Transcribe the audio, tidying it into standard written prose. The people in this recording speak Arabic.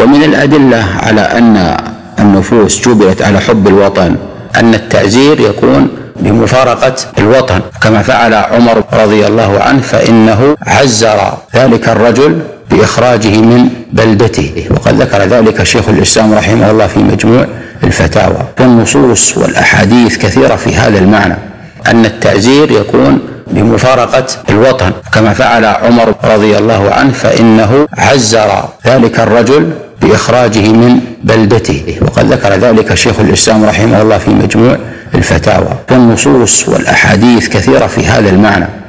ومن الأدلة على أن النفوس جبلت على حب الوطن أن التعزير يكون بمفارقة الوطن، كما فعل عمر رضي الله عنه، فإنه عزر ذلك الرجل بإخراجه من بلدته، وقد ذكر ذلك شيخ الإسلام رحمه الله في مجموع الفتاوى. والنصوص والأحاديث كثيرة في هذا المعنى، أن التعزير يكون بمفارقة الوطن، كما فعل عمر رضي الله عنه، فإنه عزر ذلك الرجل بإخراجه من بلدته، وقد ذكر ذلك شيخ الإسلام رحمه الله في مجموع الفتاوى. والنصوص والأحاديث كثيرة في هذا المعنى،